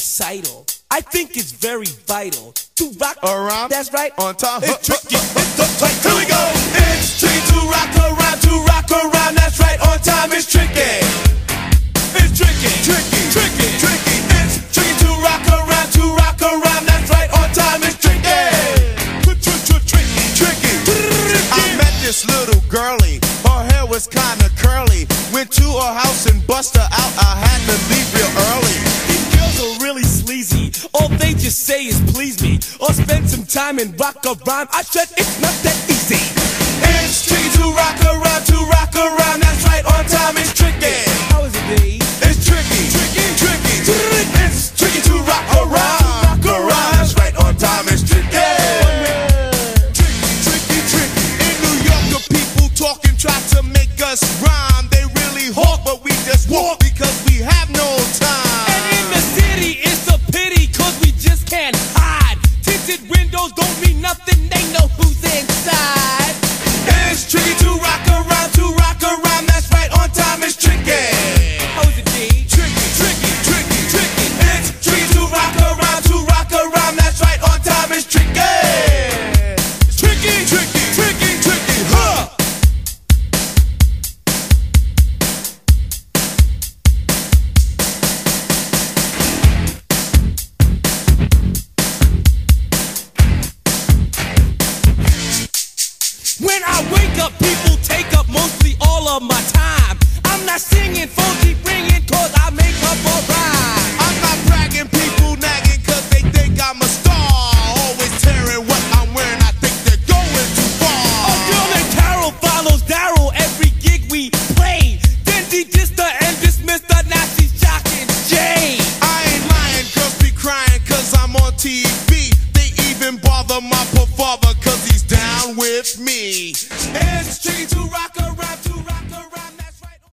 recital. I think it's very vital to rock around. That's right. On time. It's tricky. It's the tight. Here we go. It's tricky to rock around. To rock around. That's right. On time. It's tricky. It's tricky. Tricky. Tricky. Tricky. It's tricky to rock around. To rock around. That's right. On time. It's tricky. Tricky. Tricky. I met this little girlie. Her hair was kinda curly. Went to her house and bust her out. I had to leave real early. These girls are really sleazy. All they just say is please me, or spend some time and rock a rhyme. I said it's not that easy. It's tricky to rock around. To rock around. That's right. On time. It's tricky. How is it, babe? It's tricky. Tricky. Tricky. It's tricky to rock around. Rock around. That's right. On time. It's tricky. Tricky. Tricky. In New York, the people talking try to make us rhyme. They really hawk, but